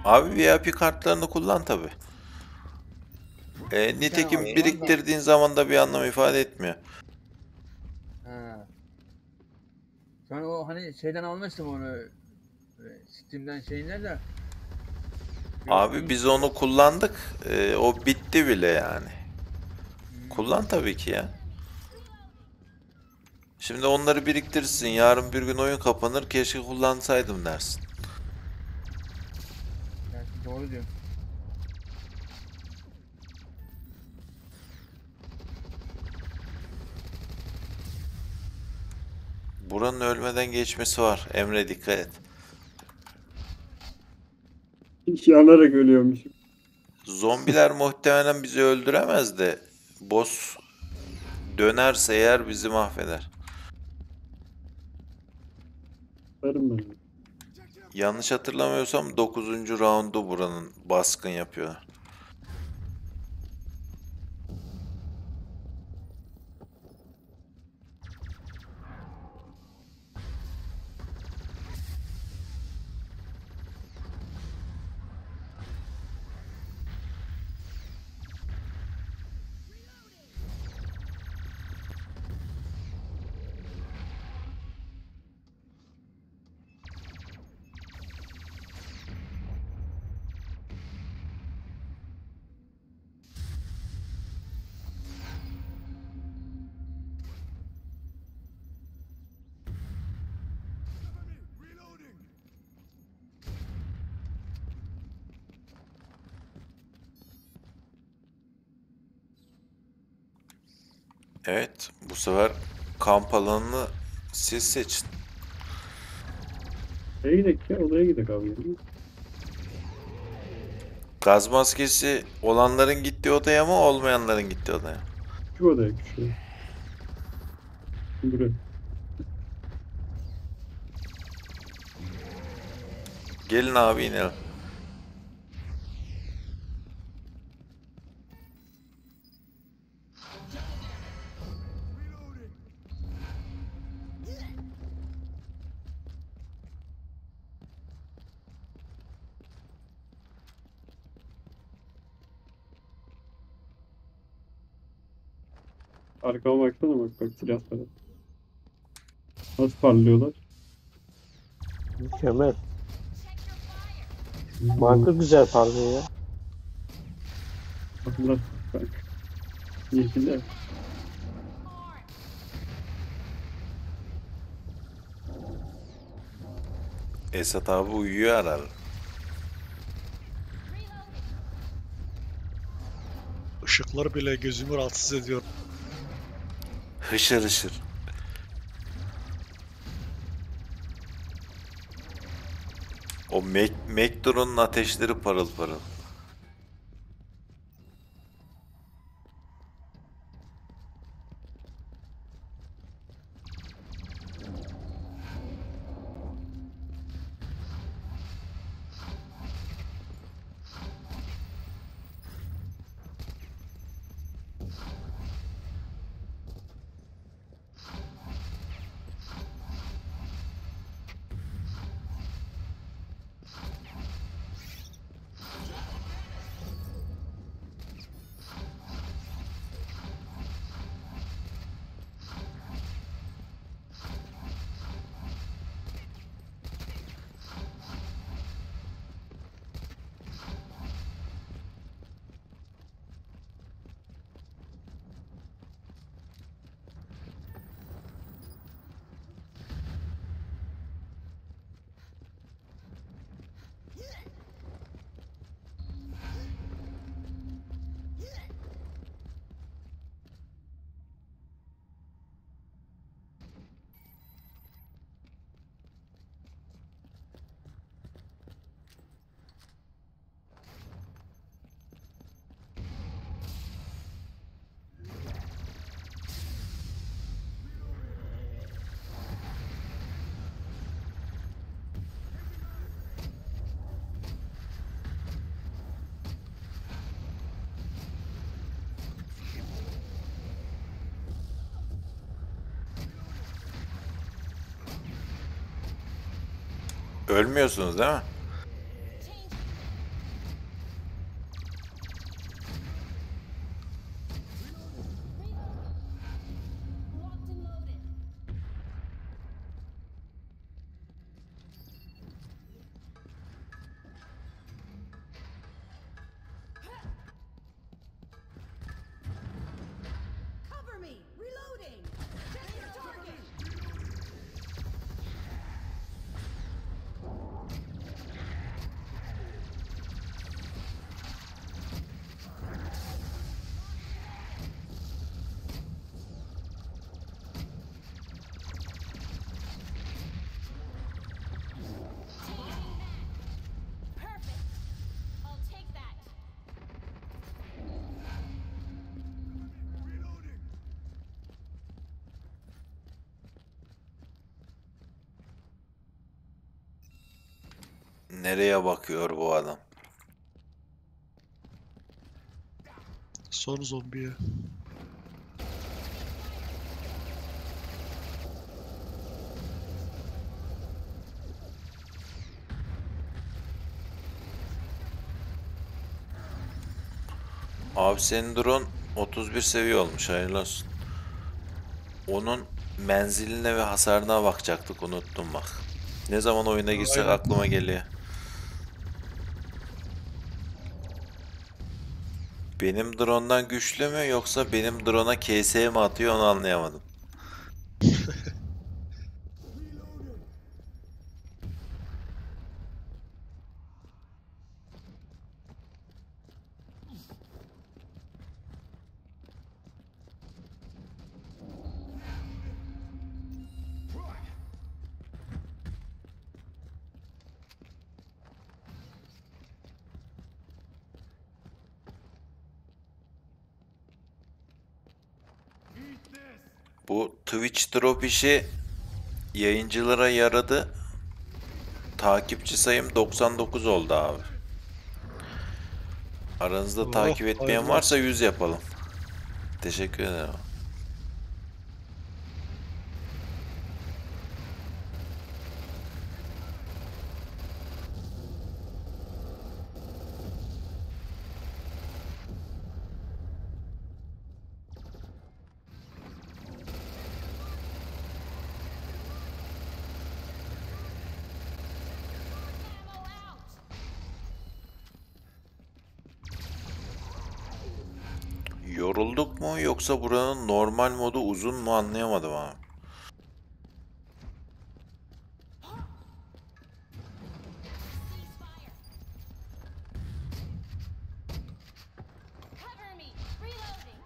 Abi VIP kartlarını kullan tabi. Bir tane Nitekim var da. biriktirdiğin zaman da bir anlam ifade etmiyor. Ha. Ben o hani şeyden almıştım onu. Steam'den şeyler de. Biraz Abi büyük biz çıktı. onu kullandık. O bitti bile yani. Hmm. Kullan tabii ki ya. Şimdi onları biriktirsin. Yarın bir gün oyun kapanır. Keşke kullansaydım dersin. Gerçi doğru diyorsun. Buranın ölmeden geçmesi var. Emre dikkat et. Yanarak ölüyormuşum. Zombiler muhtemelen bizi öldüremez de boss dönerse eğer bizi mahveder. Varım ben. Yanlış hatırlamıyorsam 9. roundu buranın baskın yapıyorlar. Evet, bu sefer kamp alanını siz seçin. Nereye gidelim ya? Odaya gidelim abi. Gaz maskesi olanların gittiği odaya mı, olmayanların gittiği odaya mı? Şu odaya küçüğü. Buraya. Gelin abi inelim. Arkama baksana bak silahlara. Nasıl parlıyorlar? Mükemmel. Marka güzel parlıyor ya. Allah bak. Yeşiller. Esat abi uyuyor herhalde. Işıklar bile gözümü rahatsız ediyor. Hışır hışır. O Mektor'un ateşleri parıl parıl. Ölmüyorsunuz değil mi? Nereye bakıyor bu adam? Son zombiye. Abi senin drone 31 seviye olmuş, hayırlı olsun. Onun menziline ve hasarına bakacaktık, unuttum bak. Ne zaman oyuna girsek Aynen. aklıma geliyor. Benim drone'dan güçlü mü yoksa benim drone'a KS mi atıyor onu anlayamadım. Bu Twitch drop işi yayıncılara yaradı. Takipçi sayım 99 oldu abi. Aranızda Oh, takip etmeyen hayırlı varsa olsun. 100 yapalım. Teşekkür ederim. Yorulduk mu yoksa buranın normal modu uzun mu anlayamadım abi. Cover me! Reloading!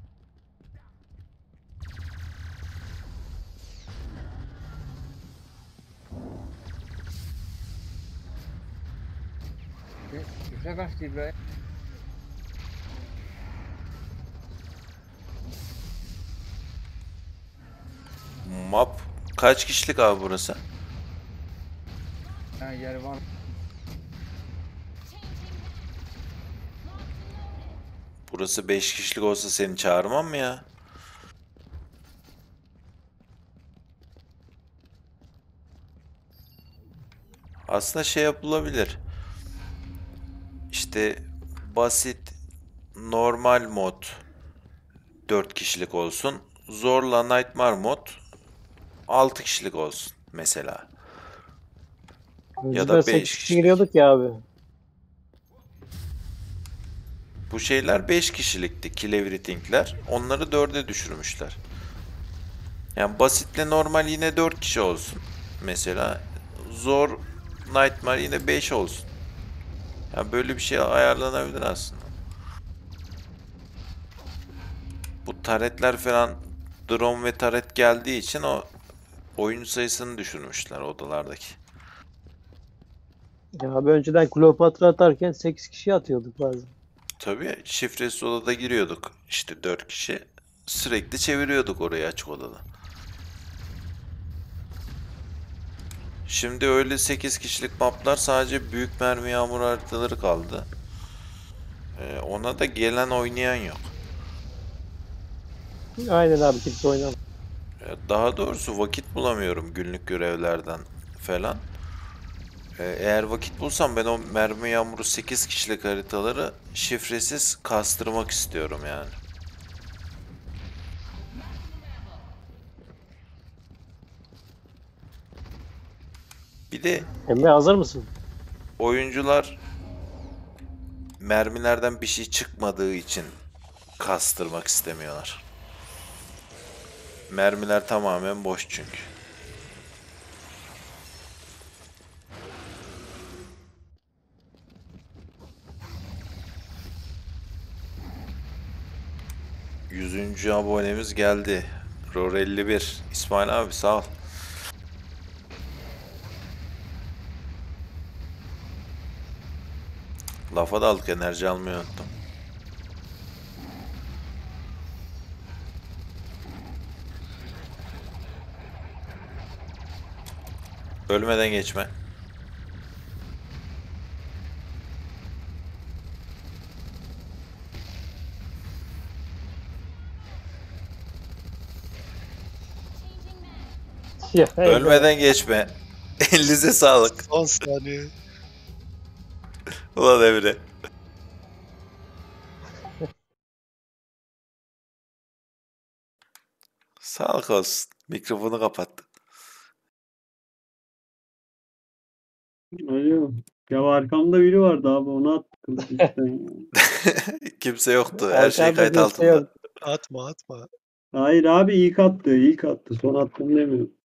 Şifre kaçtı İbrahim? Map kaç kişilik abi burası? Ha yer var. Changing back! Locked and loaded! Burası 5 kişilik olsa seni çağırmam mı ya? Aslında şey yapılabilir. İşte basit normal mod 4 kişilik olsun. Zorla Nightmare mod 6 kişilik olsun mesela. Önceden da 8 5 kişi kişilik. giriyorduk ya abi. Bu şeyler 5 kişilikti. Kill Everything'ler. Onları 4'e düşürmüşler. Yani basitle normal yine 4 kişi olsun. Mesela zor Nightmare yine 5 olsun. Yani böyle bir şey ayarlanabilir aslında. Bu taretler falan drone ve taret geldiği için o oyuncu sayısını düşürmüşler odalardaki. Ya abi önceden Kleopatra atarken 8 kişi atıyorduk bazen. Tabii şifresiz odada giriyorduk. İşte 4 kişi. Sürekli çeviriyorduk orayı açık odada. Şimdi öyle 8 kişilik maplar sadece büyük mermi yağmur haritaları kaldı. Ona da gelen oynayan yok. Aynen abi kimse oynamıyor. Daha doğrusu vakit bulamıyorum günlük görevlerden falan. Eğer vakit bulsam ben o mermi yağmuru 8 kişilik haritaları şifresiz kastırmak istiyorum yani. Bir de Emre hazır mısın? oyuncular mermilerden bir şey çıkmadığı için kastırmak istemiyorlar. Mermiler tamamen boş çünkü. Yüzüncü abonemiz geldi. Ror 51. İsmail abi sağ ol. Lafa daldık, enerji almayı unuttum. Ölmeden geçme. Ya, Ölmeden geçme. Elinize sağlık. Son saniye. Ulan Emre. Sağlık olsun. Mikrofonu kapattı. Alo. Ya arkamda biri vardı abi onu attı kılıçtan ya. Kimse yoktu. Her şey Arkada kayıt kimse altında. yok. Atma atma. Hayır abi ilk attı. İlk attı. Son attım demiyorum.